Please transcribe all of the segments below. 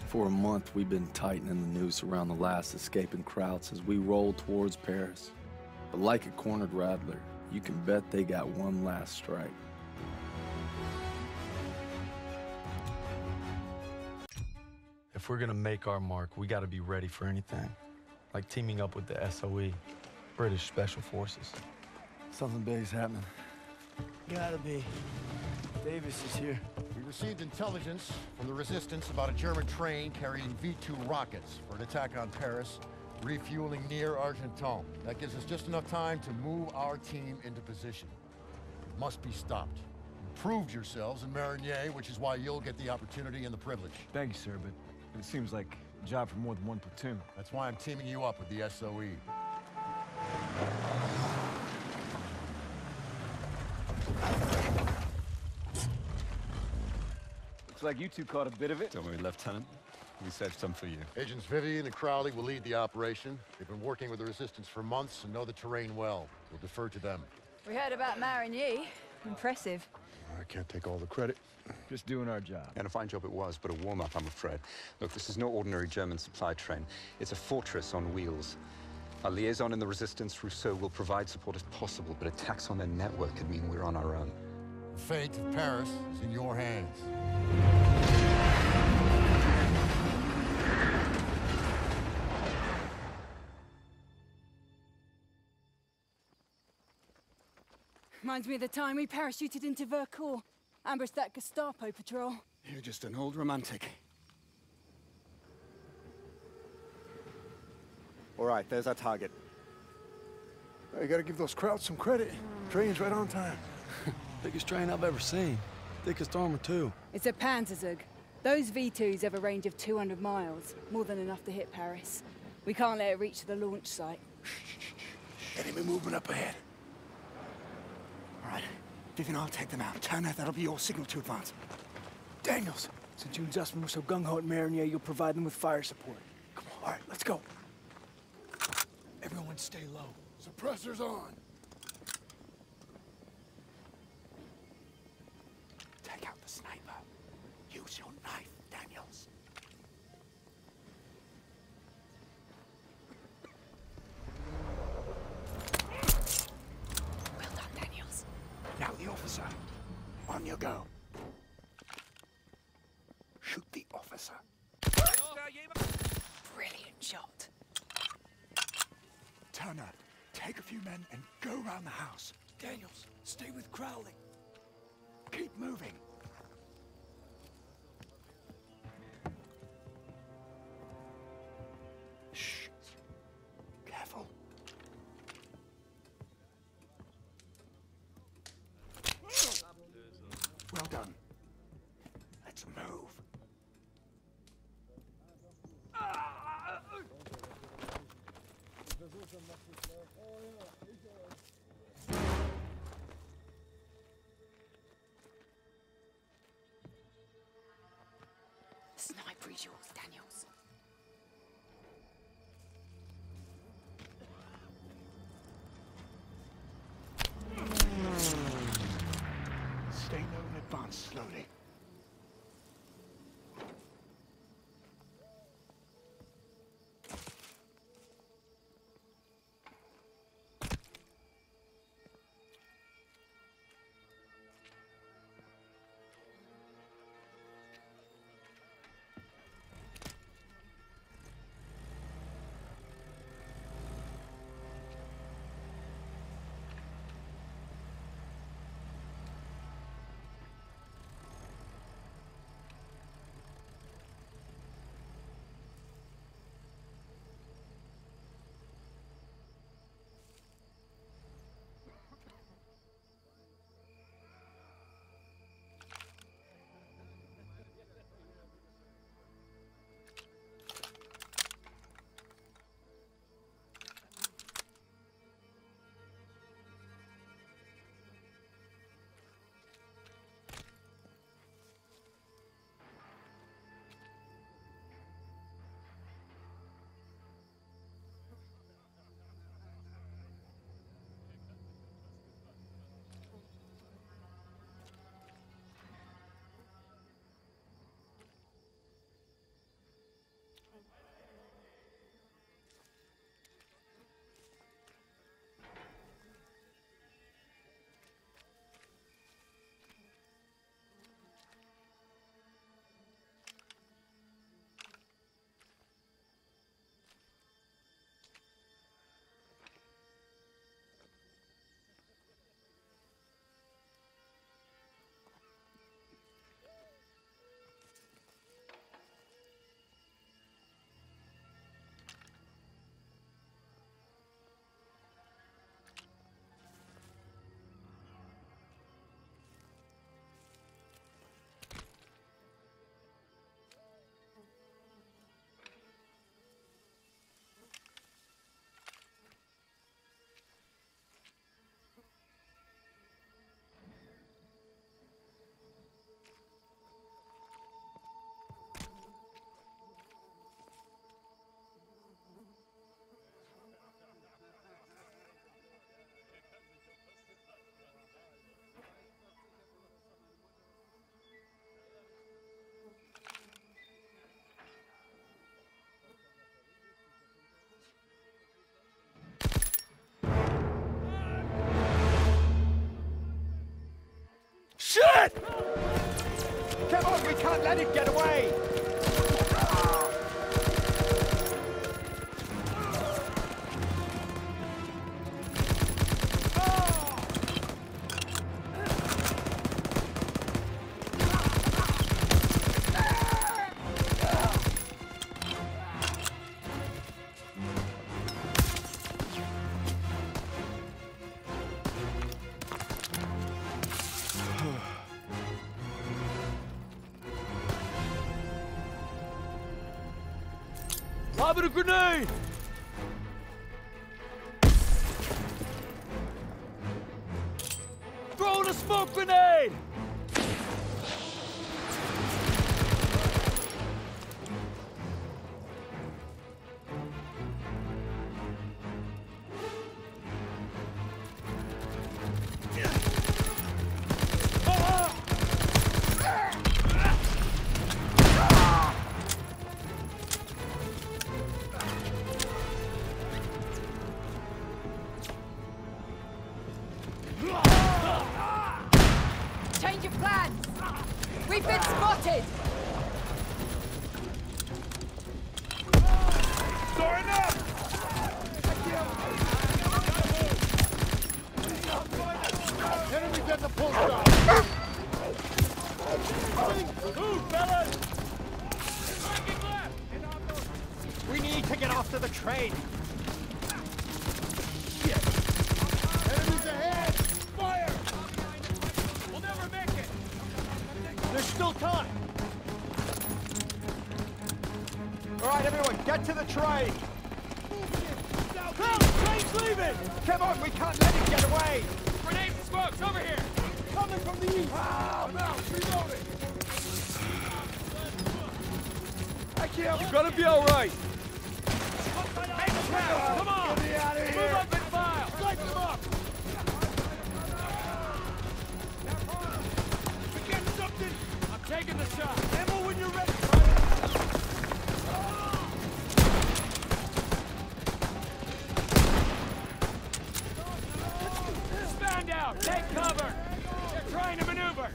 For a month, we've been tightening the noose around the last escaping Krauts as we roll towards Paris. But like a cornered rattler, you can bet they got one last strike. If we're gonna make our mark, we gotta be ready for anything. Like teaming up with the SOE, British Special Forces. Something big's happening. Gotta be. Davis is here. We received intelligence from the Resistance about a German train carrying V-2 rockets for an attack on Paris, refueling near Argenton. That gives us just enough time to move our team into position. It must be stopped. You proved yourselves in Marigny, which is why you'll get the opportunity and the privilege. Thank you, sir, but it seems like a job for more than one platoon. That's why I'm teaming you up with the SOE. Looks like you two caught a bit of it. Don't worry, Lieutenant. We saved some for you. Agents Vivian and Crowley will lead the operation. They've been working with the Resistance for months and know the terrain well. We'll defer to them. We heard about Marigny. Impressive. I can't take all the credit. Just doing our job. And a fine job it was, but a warm-up, I'm afraid. Look, this is no ordinary German supply train. It's a fortress on wheels. Our liaison in the Resistance, Rousseau, will provide support as possible, but attacks on their network could mean we're on our own. The fate of Paris is in your hands. Reminds me of the time we parachuted into Vercors. Ambushed that Gestapo patrol. You're just an old romantic. All right, there's our target. You gotta give those Krauts some credit. Train's right on time. Biggest train I've ever seen. Thickest armor, too. It's a Panzerzug. Those V2s have a range of 200 miles. More than enough to hit Paris. We can't let it reach the launch site. Enemy movement up ahead. All right, Vivian, I'll take them out. Turner, that'll be your signal to advance. Daniels, since you and Zussman were so gung-ho at Marigny, you'll provide them with fire support. Come on, all right, let's go. Everyone stay low. Suppressors on. Take out the sniper. Use your knife, Daniels. Well done, Daniels. Now the officer. On you go. Shoot the officer. Brilliant shot. Turner, take a few men and go around the house. Daniels, stay with Crowley. Keep moving. Shh. Careful. Well done. Let's move. Sniper is yours, Daniels. Stay low and advance slowly. Come on, we can't let it get away! Lobbing a grenade! Throwing a smoke grenade! Change of plans! We've been spotted! Storing up! Enemies at the pull stop! Move, fellas! We need to get off to the train! Enemies ahead! Fire! We'll never make it! There's still time! Alright, everyone, get to the train! Help! Train's leaving! Come on, we can't let it get away! Grenades and smokes, over here! Coming from the east! I'm out! Reloading! I can't... You're gonna be alright! Make a pass! Come on! Get me out of here! Move up and file! Light them up! We get something! I'm taking the shot! Ammo when you're ready! Stand out! Take cover! They're trying to maneuver!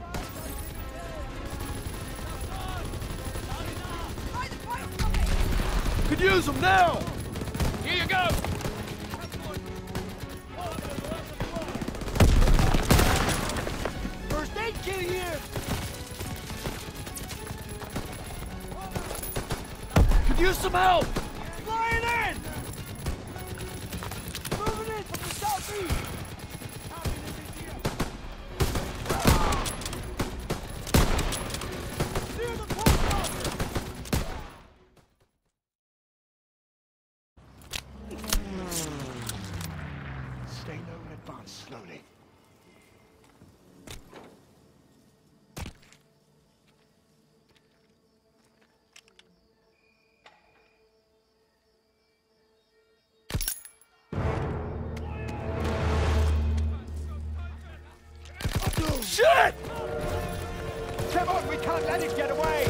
Could use them now! Here you go! First aid kit here! Could use some help! Flying in! Moving in from the southeast! Near the post office! Stay low and advance slowly. Shit! Come on, we can't let it get away!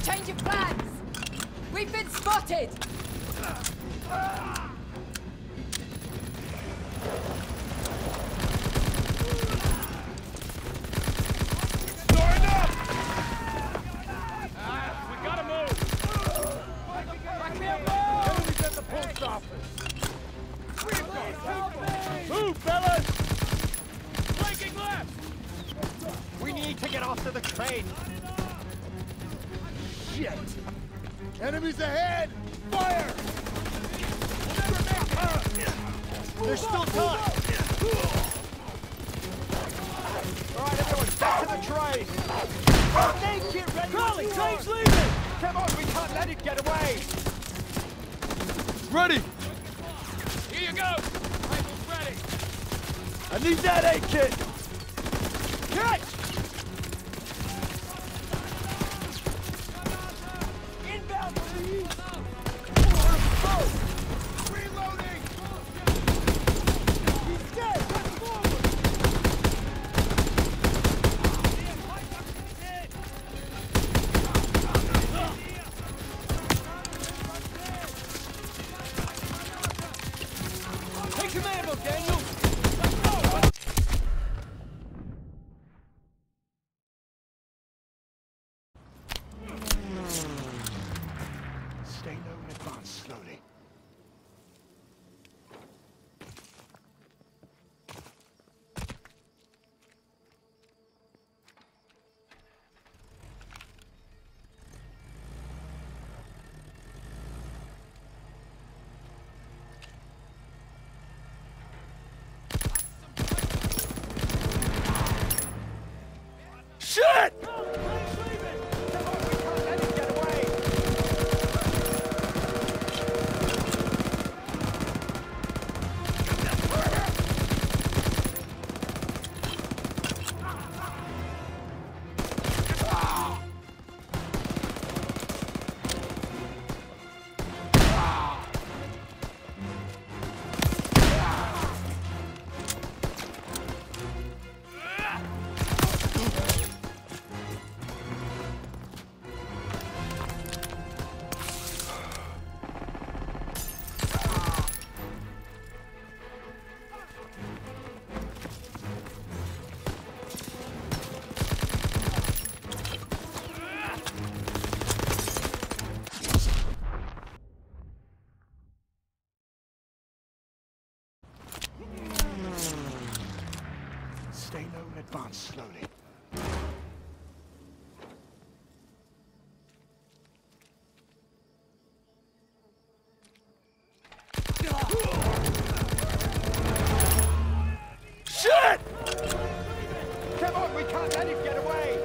Change of plans! We've been spotted! Move, fellas! Flanking left! We need to get off to the train! Shit! Enemies ahead! Fire! There's still time! Alright, everyone, back to the train! Get ready! Crowley, train's leaving! Come on, we can't let it get away! Ready! Here you go! Rifle's ready! I need that aid kit! Catch! Inbound, please! Reloading! He's dead! Run forward! Take command of Daniel! Let's go! Stay low and advance slowly. Shit! Stay low and advance slowly. Shit! Come on, we can't let him get away!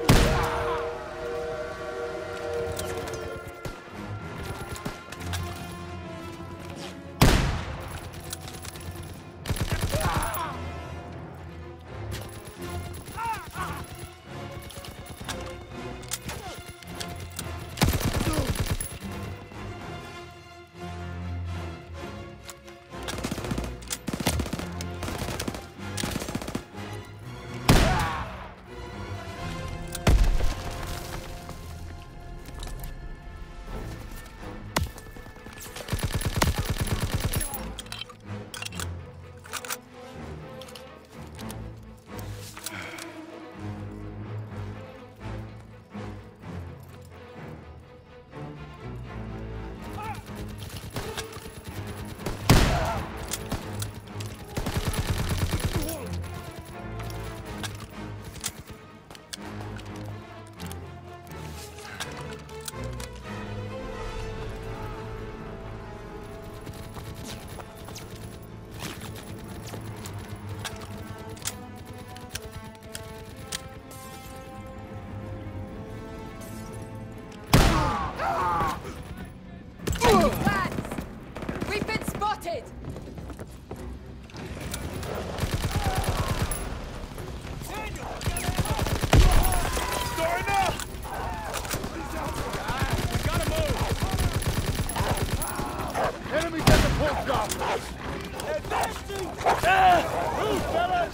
We've been spotted! Enemies at the post office! Advancing! Move, fellas!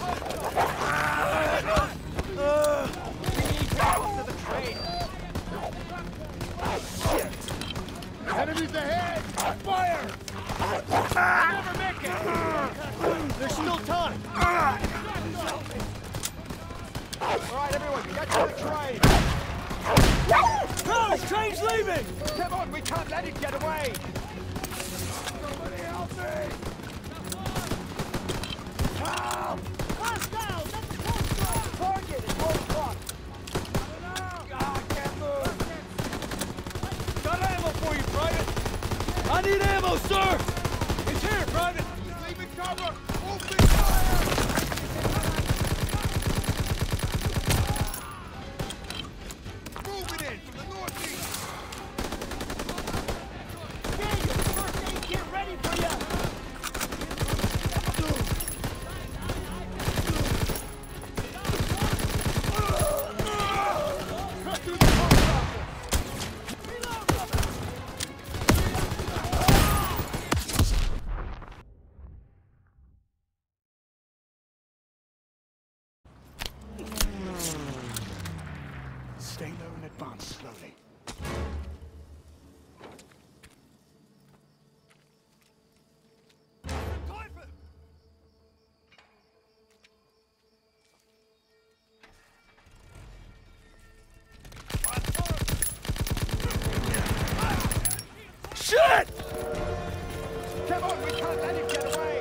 We need to get to the train! Enemies ahead! Fire! Never make it! There's still time! Alright, everyone, get to the train! Crowley, train's leaving! Come on, we can't let it get away! Somebody help me! Help! Hostile! That's the coast! Target is roadblock! I can't move! Got ammo for you, Private! I need ammo, sir! It's here, Private! He's leaving cover! Open fire! Moving in from the northeast! Daniel, first aid kit ready for you! Cut through the post office! Reload, brother! Stay low and advance slowly. Shit! Come on, we can't let him get away!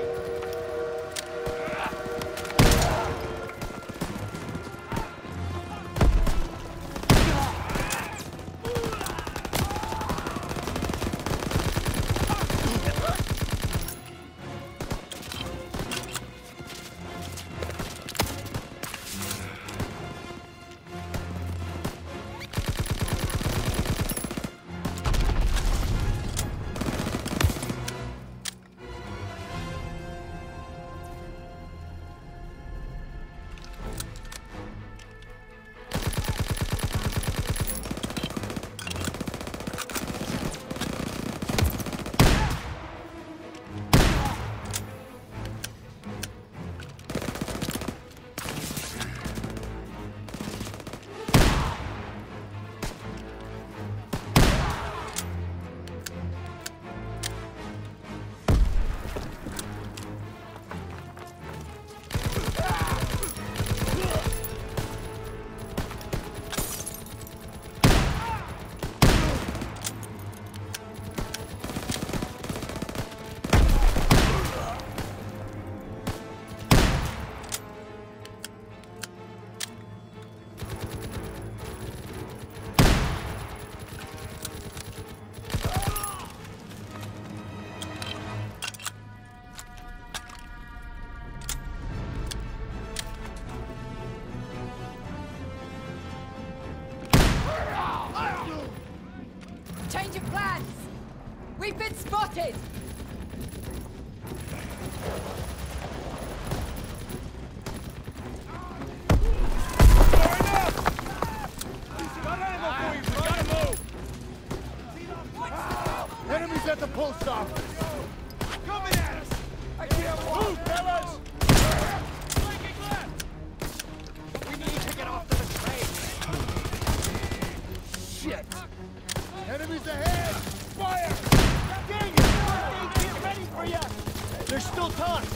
Change of plans! We've been spotted! Enemies at the post office! Coming at us! I can't walk! Move, fellas! Flanking left! We need to get off to the train! Shit! Enemies ahead! Fire! Daniel, first aid kit ready for you! There's still time!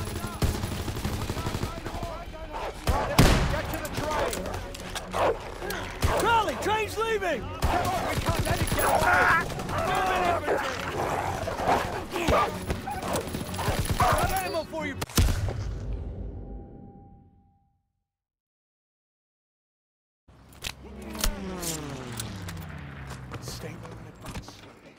Alright, everyone, get to the train! Crowley, train's leaving! Come on, we can't let it get away! Move in, infantry! Got ammo for you! Stay low and advance slowly.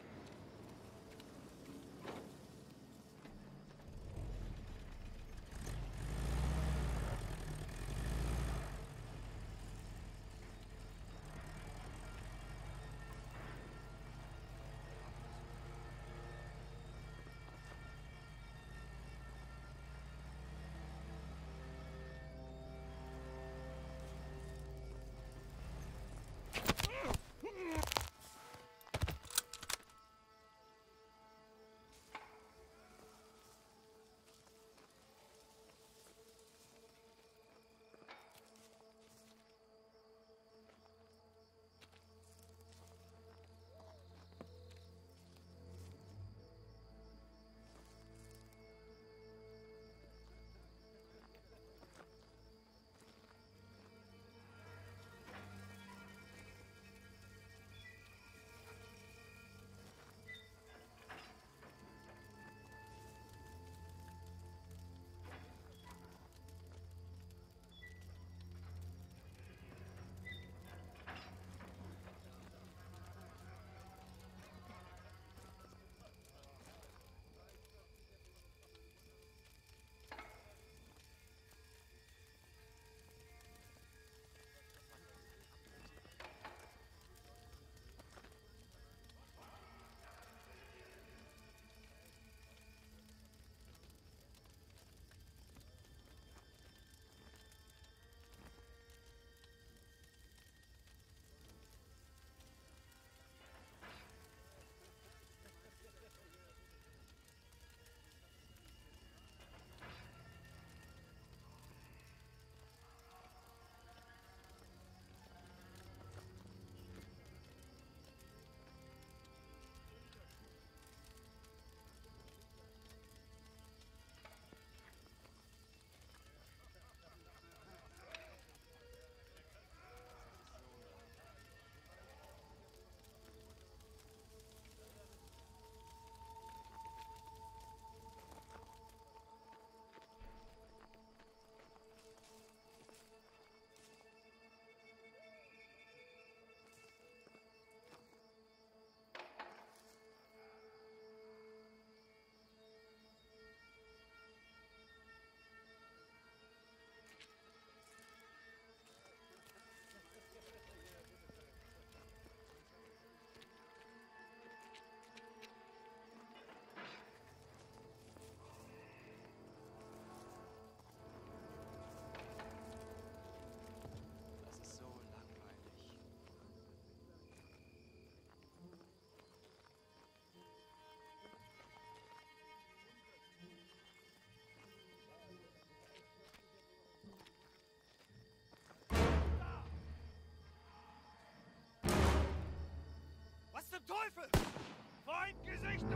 zum Teufel! Feindgesichter!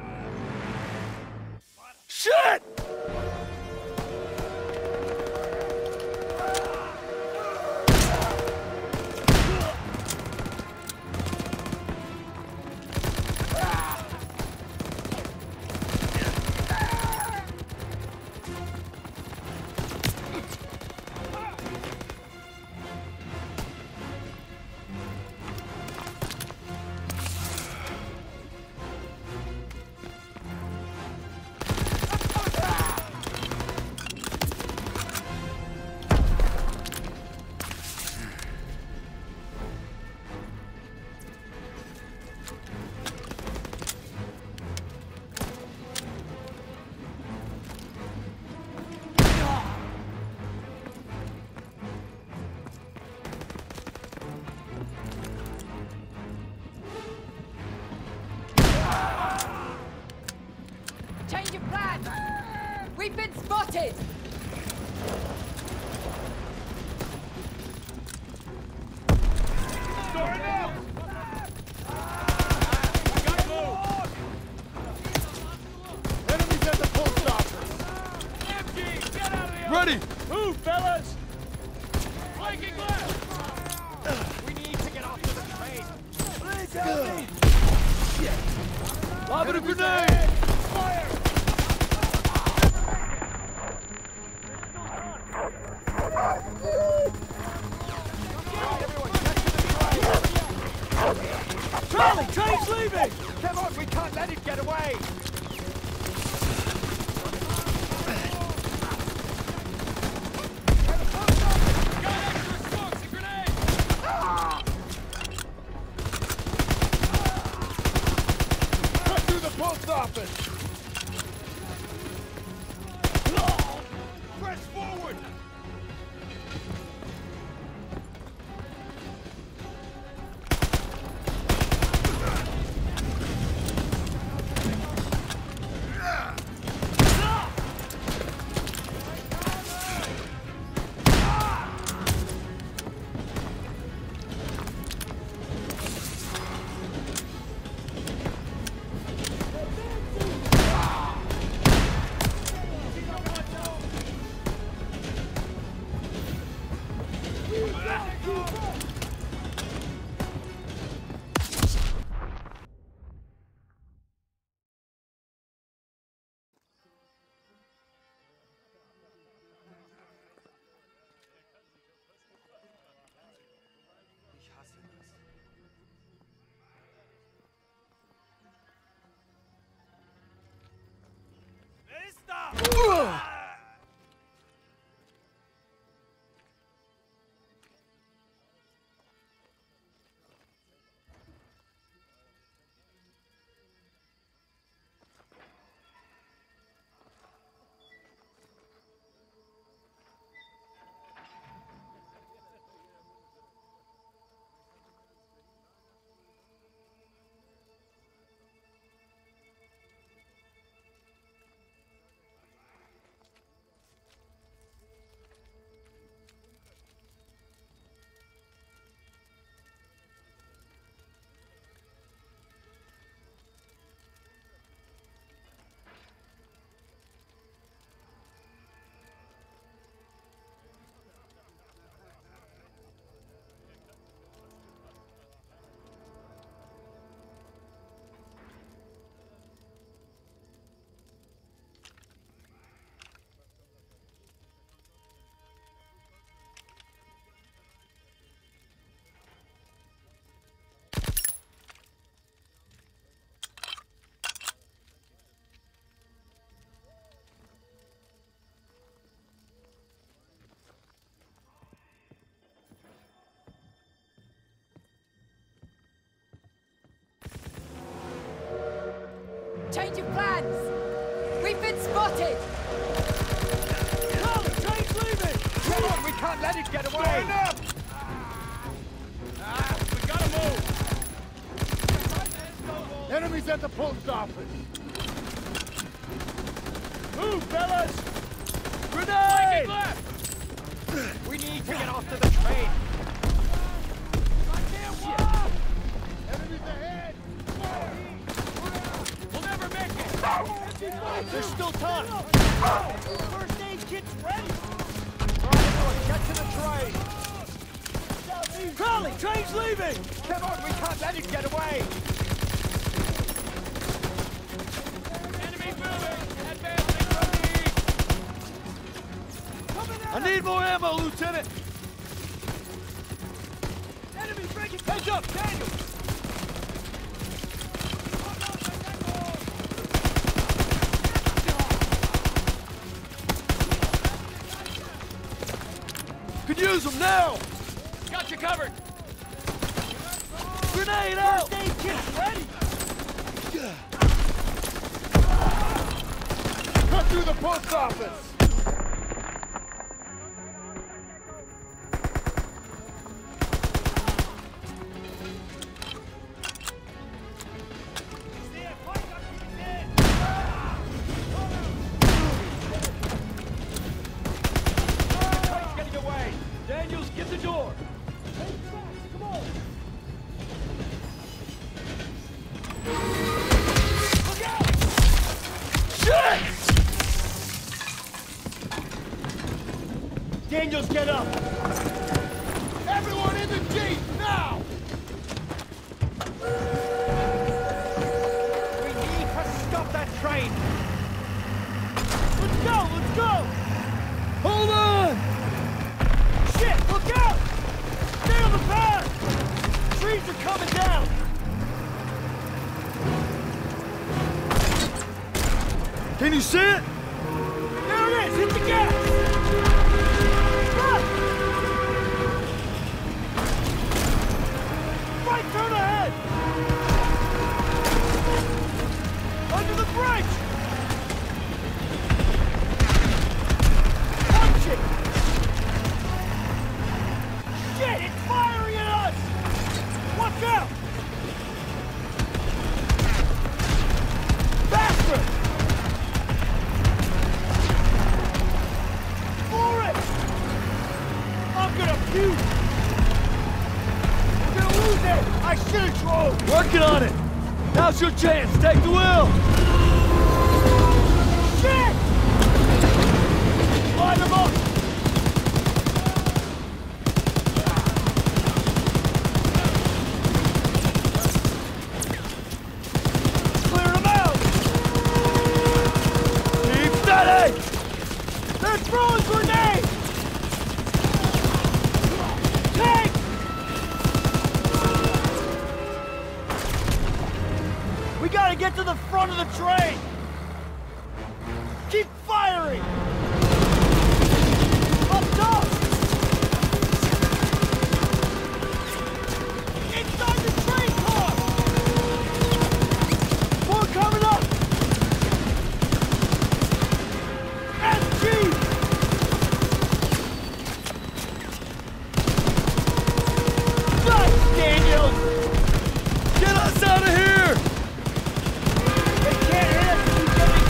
Shit! Change of plan! We've been spotted! Storing up! We gotta move! Enemies at the post office! MG, get out of here! Ready! Move, fellas! Flanking left! We need to get off to the train! Please help me! Lob it a grenade! Fire! Charlie, train's leaving! Come on, we can't let it get away! Cut through the post office! Press forward! Change of plans! We've been spotted! Charlie, train's leaving! Come on, we can't let it get away! Line up! We gotta move! Enemies at the post office! Move, fellas! Grenade! Left! We need to get off to the train! I can't walk! Enemies ahead! There's still time! First aid kit's ready! Alright, get to the train! Crowley, train's leaving! Come on, we can't let him get away! Enemy moving! Advancing from the east! I need more ammo, Lieutenant! Enemy breaking! Heads up, Daniel! Could use them now! Got you covered! Grenade out! First aid kit's ready! Cut through the post office! Daniels, get the door! Come on! Look out! Shit! Daniels, get up! Everyone in the Jeep, now! We need to stop that train! Let's go, let's go! Hold on! Shit! Look out! Stay on the path! Trees are coming down! Can you see it? There it is! Hit the gas! Run! Right turn ahead! Under the bridge! Punch it! Shit! It's firing at us! Watch out! Faster! For it! I'm gonna puke! We're gonna lose it! I should've drove! Working on it! Now's your chance! Take the wheel! Shit! Line them up! They're throwing grenades! Tank! We gotta get to the front of the train! Keep firing! Up top! Inside the train car! More coming up! Get us out of here! They can't hit us if we get in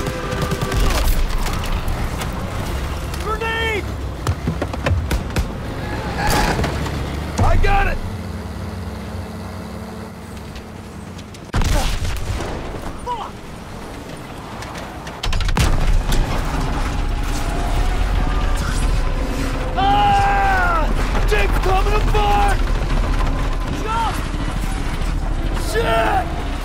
close! Grenade! I got it! Fuck! Ah! Jeep's coming apart! Shit!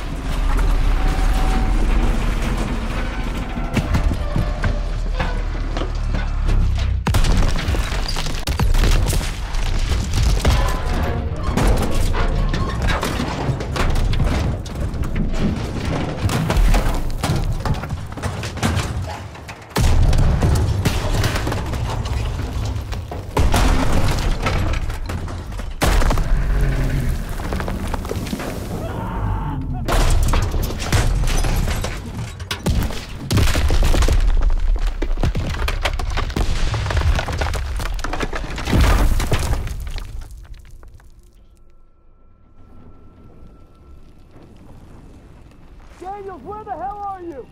Daniels, where the hell are you?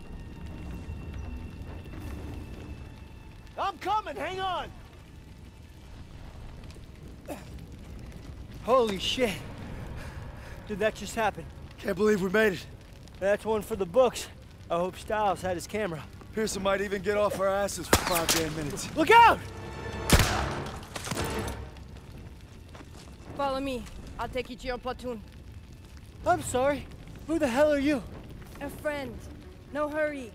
I'm coming, hang on! Holy shit. Did that just happen? Can't believe we made it. That's one for the books. I hope Stiles had his camera. Pearson might even get off our asses for 5 damn minutes. Look out! Follow me. I'll take you to your platoon. I'm sorry. Who the hell are you? A friend. No hurry.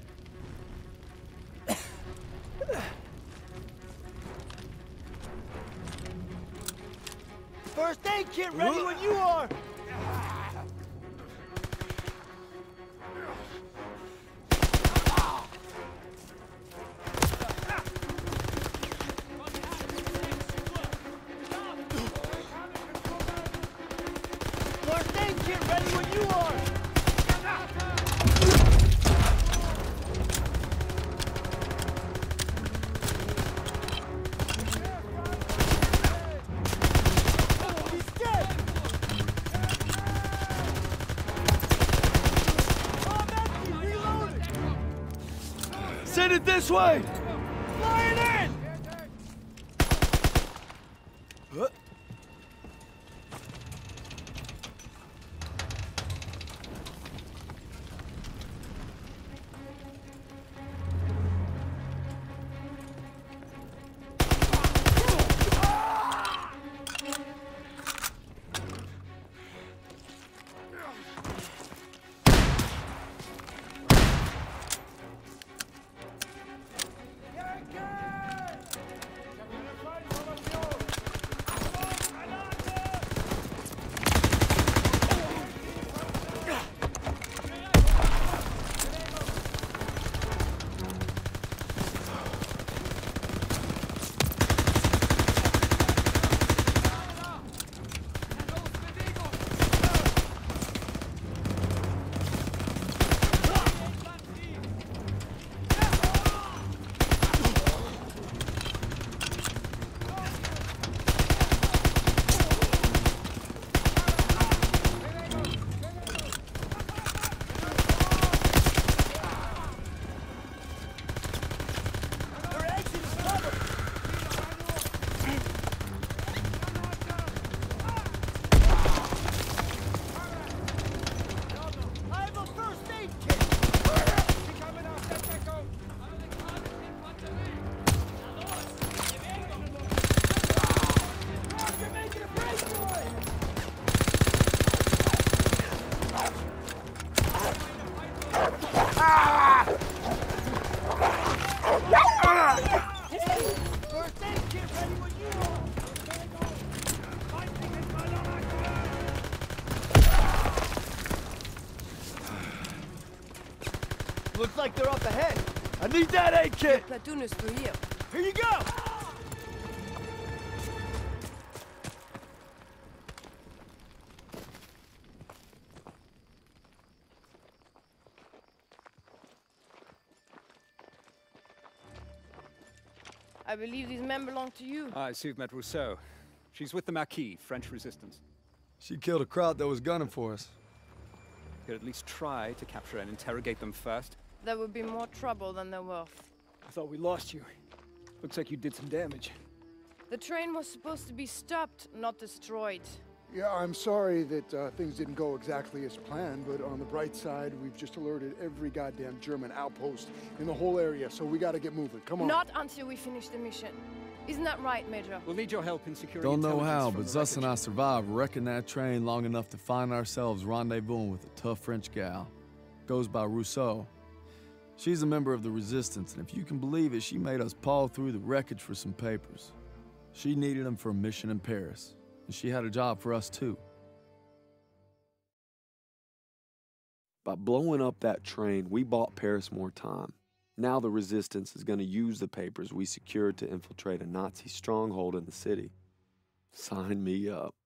First aid kit ready when you are! First aid kit ready when you are! Send it this way! Flying in! Looks like they're up ahead. I need that aid kit! Platoon is through here. Here you go! I believe these men belong to you. I see you've met Rousseau. She's with the Marquis, French resistance. She killed a crowd that was gunning for us. You could at least try to capture and interrogate them first. There would be more trouble than they're worth. I thought we lost you. Looks like you did some damage. The train was supposed to be stopped, not destroyed. Yeah, I'm sorry that things didn't go exactly as planned, but on the bright side, we've just alerted every goddamn German outpost in the whole area, so we gotta get moving. Come on. Not until we finish the mission. Isn't that right, Major? We'll need your help in securing Don't know how, intelligence but from Zuss the and I wreckage. survived wrecking that train long enough to find ourselves rendezvousing with a tough French gal. Goes by Rousseau. She's a member of the Resistance, and if you can believe it, she made us paw through the wreckage for some papers. She needed them for a mission in Paris, and she had a job for us too. By blowing up that train, we bought Paris more time. Now the Resistance is going to use the papers we secured to infiltrate a Nazi stronghold in the city. Sign me up.